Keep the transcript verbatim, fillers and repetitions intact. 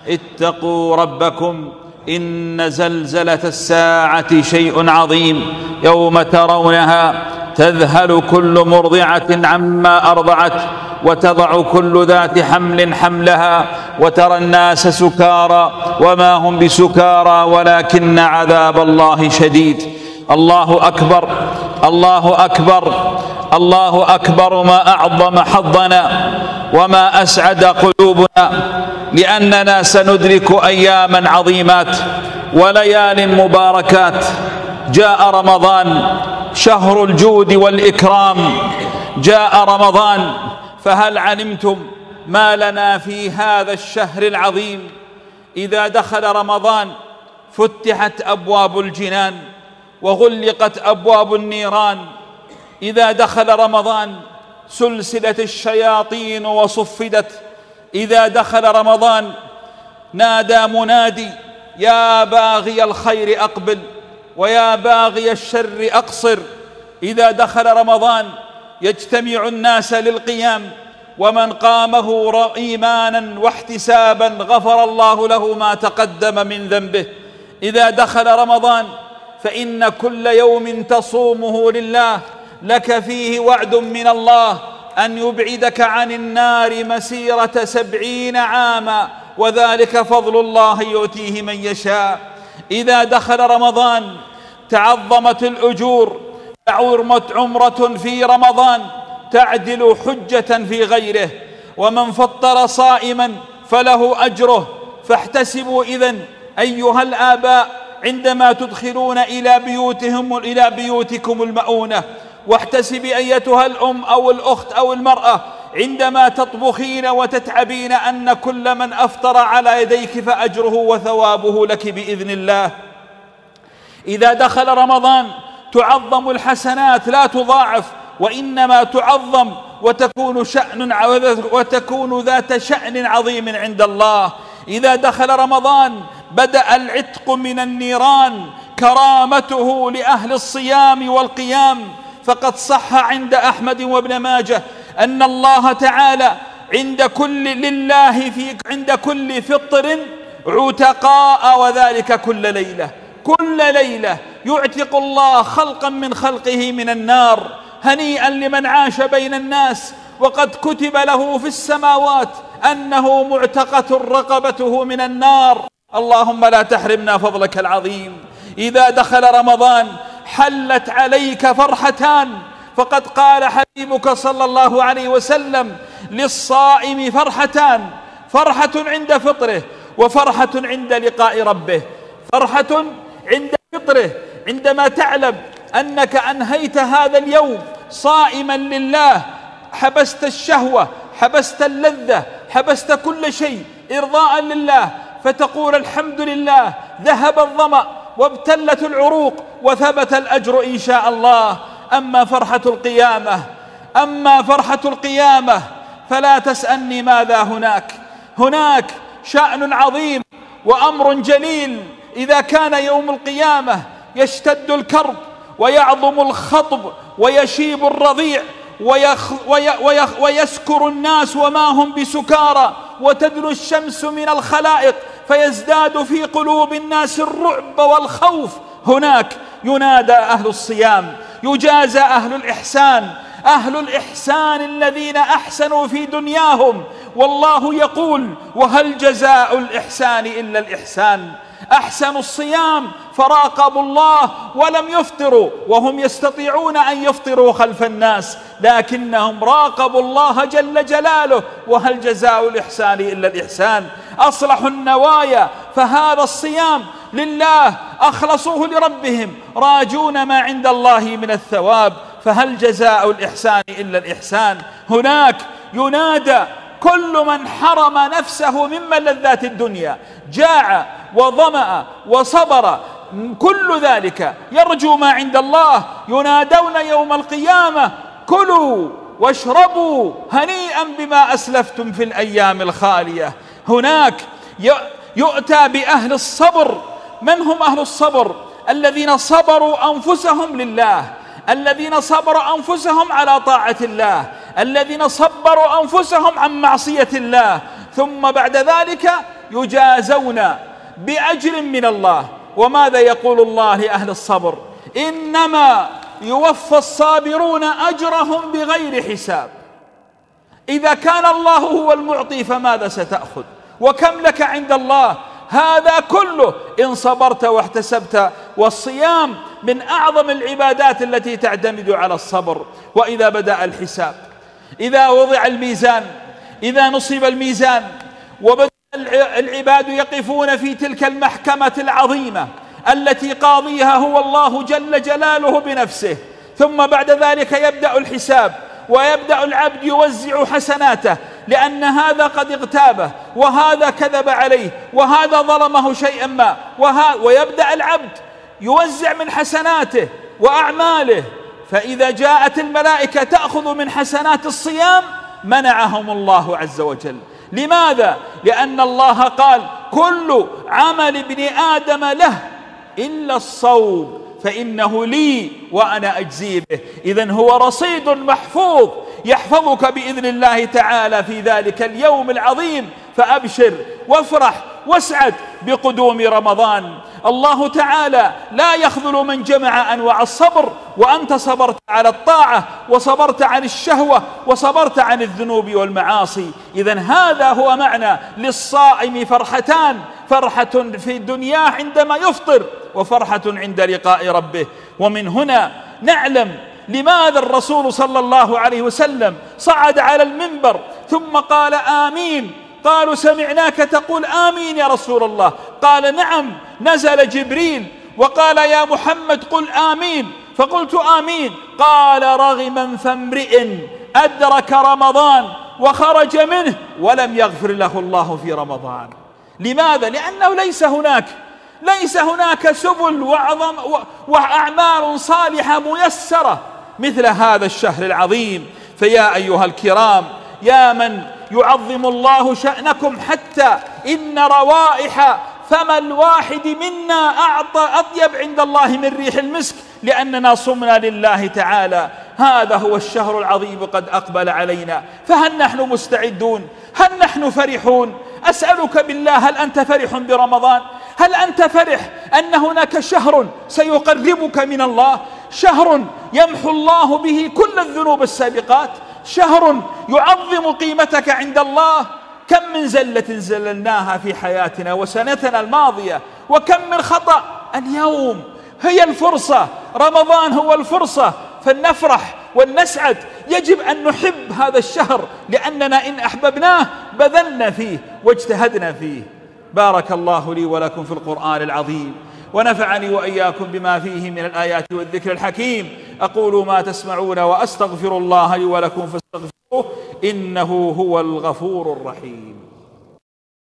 اتقوا ربكم إن زلزلة الساعة شيء عظيم يوم ترونها تذهل كل مرضعة عما أرضعت وتضع كل ذات حمل حملها وترى الناس سكارى وما هم بسكارى ولكن عذاب الله شديد. الله أكبر الله أكبر الله أكبر. ما أعظم حظنا وما أسعد قلوبنا لأننا سندرك أياما عظيمات وليال مباركات. جاء رمضان شهر الجود والإكرام، جاء رمضان، فهل علمتم ما لنا في هذا الشهر العظيم؟ إذا دخل رمضان فتحت أبواب الجنان وغلقت أبواب النيران. إذا دخل رمضان سلسلت الشياطين وصفدت. إذا دخل رمضان نادى منادي يا باغي الخير أقبل ويا باغي الشر أقصر. إذا دخل رمضان يجتمع الناس للقيام، ومن قامه إيمانا واحتسابا غفر الله له ما تقدم من ذنبه. إذا دخل رمضان فإن كل يوم تصومه لله لك فيه وعد من الله أن يبعدك عن النار مسيرة سبعين عاما، وذلك فضل الله يؤتيه من يشاء. إذا دخل رمضان تعظمت الأجور، عرمت عمرة في رمضان تعدل حجة في غيره، ومن فطر صائما فله أجره. فاحتسبوا إذن أيها الآباء عندما تدخلون إلى بيوتهم إلى بيوتكم المؤونة، واحتسبي أيتها الأم أو الأخت أو المرأة عندما تطبخين وتتعبين أن كل من أفطر على يديك فأجره وثوابه لك بإذن الله. إذا دخل رمضان تعظم الحسنات لا تضاعف، وإنما تعظم وتكون شأن وتكون ذات شأن عظيم عند الله. إذا دخل رمضان بدأ العتق من النيران، كرامته لأهل الصيام والقيام. فقد صح عند أحمد وابن ماجه أن الله تعالى عند كل لله في عند كل فطر عتقاء، وذلك كل ليلة. كل ليلة يعتق الله خلقا من خلقه من النار. هنيئا لمن عاش بين الناس وقد كتب له في السماوات أنه معتقة رقبته من النار. اللهم لا تحرمنا فضلك العظيم. إذا دخل رمضان حلت عليك فرحتان، فقد قال حبيبك صلى الله عليه وسلم للصائم فرحتان: فرحة عند فطره وفرحة عند لقاء ربه. فرحة عند فطره عندما تعلم أنك أنهيت هذا اليوم صائما لله، حبست الشهوة، حبست اللذة، حبست كل شيء إرضاء لله، فتقول الحمد لله، ذهب الظمأ وابتلت العروق وثبت الأجر إن شاء الله. أما فرحة القيامة أما فرحة القيامة فلا تسألني ماذا هناك. هناك شأن عظيم وأمر جليل. إذا كان يوم القيامة يشتد الكرب ويعظم الخطب ويشيب الرضيع ويخ وي ويخ ويسكر الناس وما هم بسكارى، وتدنو الشمس من الخلائق فيزداد في قلوب الناس الرعب والخوف، هناك ينادى أهل الصيام، يجازى أهل الإحسان، أهل الإحسان الذين أحسنوا في دنياهم. والله يقول: وهل جزاء الإحسان إلا الإحسان. أحسنوا الصيام فراقبوا الله ولم يفطروا، وهم يستطيعون أن يفطروا خلف الناس، لكنهم راقبوا الله جل جلاله. وهل جزاء الإحسان إلا الإحسان. أصلحوا النوايا، فهذا الصيام لله، أخلصوه لربهم، راجون ما عند الله من الثواب. فهل جزاء الإحسان إلا الإحسان. هناك ينادى كل من حرم نفسه من ملذات الدنيا، جاع وظمأ وصبر، كل ذلك يرجو ما عند الله، ينادون يوم القيامة: كلوا واشربوا هنيئا بما أسلفتم في الأيام الخالية. هناك يؤتى بأهل الصبر. من هم أهل الصبر؟ الذين صبروا أنفسهم لله، الذين صبروا أنفسهم على طاعة الله، الذين صبروا أنفسهم عن معصية الله، ثم بعد ذلك يجازون بأجر من الله. وماذا يقول الله لأهل الصبر؟ إنما يوفى الصابرون أجرهم بغير حساب. إذا كان الله هو المعطي فماذا ستأخذ؟ وكم لك عند الله؟ هذا كله إن صبرت واحتسبت. والصيام من أعظم العبادات التي تعتمد على الصبر. وإذا بدأ الحساب، إذا وضع الميزان، إذا نصب الميزان وبدأ العباد يقفون في تلك المحكمة العظيمة التي قاضيها هو الله جل جلاله بنفسه، ثم بعد ذلك يبدأ الحساب ويبدأ العبد يوزع حسناته، لأن هذا قد اغتابه وهذا كذب عليه وهذا ظلمه شيئا ما، ويبدأ العبد يوزع من حسناته وأعماله. فإذا جاءت الملائكة تأخذ من حسنات الصيام منعهم الله عز وجل. لماذا؟ لأن الله قال: كل عمل ابن آدم له إلا الصوم فإنه لي وأنا أجزي به. إذن هو رصيد محفوظ يحفظك بإذن الله تعالى في ذلك اليوم العظيم. فأبشر وافرح واسعد بقدوم رمضان. الله تعالى لا يخذل من جمع أنواع الصبر، وأنت صبرت على الطاعة وصبرت عن الشهوة وصبرت عن الذنوب والمعاصي. إذن هذا هو معنى للصائم فرحتان: فرحة في الدنيا عندما يفطر، وفرحة عند لقاء ربه. ومن هنا نعلم لماذا الرسول صلى الله عليه وسلم صعد على المنبر ثم قال آمين. قالوا: سمعناك تقول آمين يا رسول الله. قال: نعم، نزل جبريل وقال: يا محمد قل آمين، فقلت آمين. قال: رغما فامرئ أدرك رمضان وخرج منه ولم يغفر له الله في رمضان. لماذا؟ لأنه ليس هناك ليس هناك سبل وعظم وأعمال صالحة ميسرة مثل هذا الشهر العظيم. فيا أيها الكرام، يا من يعظم الله شأنكم، حتى إن روائح فم الواحد منا أعطى أطيب عند الله من ريح المسك، لأننا صمنا لله تعالى. هذا هو الشهر العظيم قد أقبل علينا، فهل نحن مستعدون؟ هل نحن فرحون؟ أسألك بالله، هل أنت فرح برمضان؟ هل أنت فرح أن هناك شهر سيقربك من الله؟ شهر يمحو الله به كل الذنوب السابقات، شهر يعظم قيمتك عند الله. كم من زلة زللناها في حياتنا وسنتنا الماضية، وكم من خطأ. اليوم هي الفرصة، رمضان هو الفرصة، فلنفرح ولنسعد. يجب أن نحب هذا الشهر، لأننا إن أحببناه بذلنا فيه واجتهدنا فيه. بارك الله لي ولكم في القرآن العظيم، ونفعني وإياكم بما فيه من الآيات والذكر الحكيم. أقول ما تسمعون وأستغفر الله لي ولكم فاستغفروه إنه هو الغفور الرحيم.